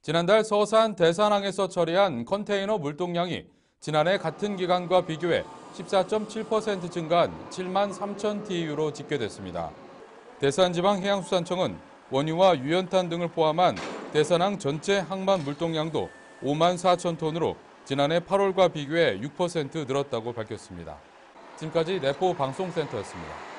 지난달 서산 대산항에서 처리한 컨테이너 물동량이 지난해 같은 기간과 비교해 14.7% 증가한 7만 3천 TEU로 집계됐습니다. 대산지방해양수산청은 원유와 유연탄 등을 포함한 대산항 전체 항만 물동량도 5만 4천 톤으로 지난해 8월과 비교해 6% 늘었다고 밝혔습니다. 지금까지 내포 방송센터였습니다.